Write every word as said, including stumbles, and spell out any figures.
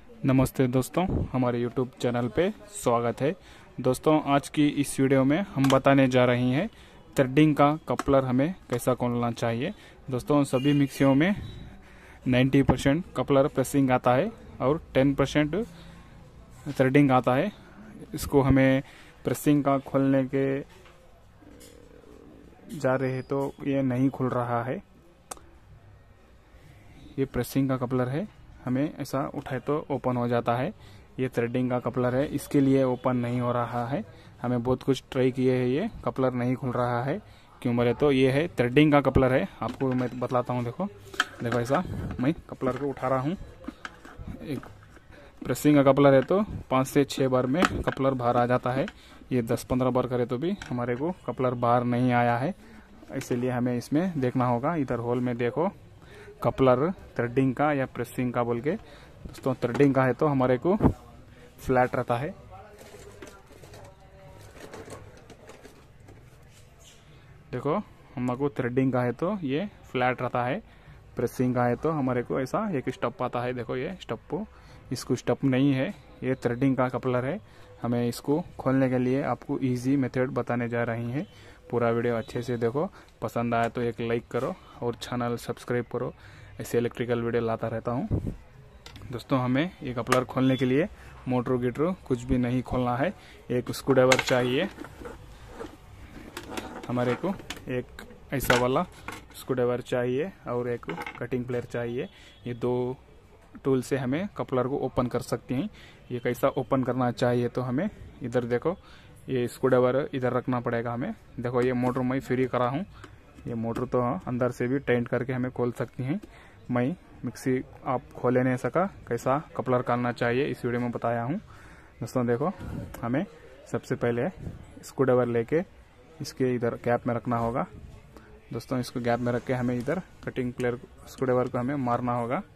नमस्ते दोस्तों, हमारे यूट्यूब चैनल पे स्वागत है। दोस्तों, आज की इस वीडियो में हम बताने जा रहे हैं थ्रेडिंग का कपलर हमें कैसा खोलना चाहिए। दोस्तों, सभी मिक्सियों में नब्बे परसेंट कपलर प्रेसिंग आता है और दस परसेंट थ्रेडिंग आता है। इसको हमें प्रेसिंग का खोलने के जा रहे हैं तो ये नहीं खुल रहा है। ये प्रेसिंग का कपलर है, हमें ऐसा उठाए तो ओपन हो जाता है। ये थ्रेडिंग का कपलर है, इसके लिए ओपन नहीं हो रहा है। हमें बहुत कुछ ट्राई किए हैं, ये कपलर नहीं खुल रहा है। क्यों बोले तो ये है थ्रेडिंग का कपलर है। आपको मैं बतलाता हूँ। देखो देखो ऐसा मैं कपलर को उठा रहा हूँ। एक प्रेसिंग का कपलर है तो पाँच से छः बार में कपलर बाहर आ जाता है। ये दस पंद्रह बार करे तो भी हमारे को कपलर बाहर नहीं आया है। इसीलिए हमें इसमें देखना होगा। इधर होल में देखो कपलर थ्रेडिंग का या प्रेसिंग का बोल के। दोस्तों, थ्रेडिंग का है तो हमारे को फ्लैट रहता है। देखो, हमको थ्रेडिंग का है तो ये फ्लैट रहता है। प्रेसिंग का है तो हमारे को ऐसा एक स्टप आता है। देखो ये स्टप, इसको स्टप नहीं है। ये थ्रेडिंग का कपलर है। हमें इसको खोलने के लिए आपको इजी मेथड बताने जा रही हैं। पूरा वीडियो अच्छे से देखो। पसंद आया तो एक लाइक करो और चैनल सब्सक्राइब करो। ऐसे इलेक्ट्रिकल वीडियो लाता रहता हूँ। दोस्तों, हमें ये कपलर खोलने के लिए मोटर गिटर कुछ भी नहीं खोलना है। एक स्क्रूड्राइवर चाहिए हमारे को, एक ऐसा वाला स्क्रूड्राइवर चाहिए और एक कटिंग प्लेयर चाहिए। ये दो टूल से हमें कपलर को ओपन कर सकते हैं। ये कैसा ओपन करना चाहिए तो हमें इधर देखो, ये स्क्रूड्राइवर इधर रखना पड़ेगा हमें। देखो ये मोटर मैं फ्री करा हूँ। ये मोटर तो अंदर से भी टाइट करके हमें खोल सकती हैं। मैं मिक्सी आप खोले नहीं सका, कैसा कपलर करना चाहिए इस वीडियो में बताया हूँ। दोस्तों देखो, हमें सबसे पहले स्क्रूड्राइवर लेके इसके इधर गैप में रखना होगा। दोस्तों, इसको गैप में रख के हमें इधर कटिंग प्लेयर स्क्रूड्राइवर को हमें मारना होगा।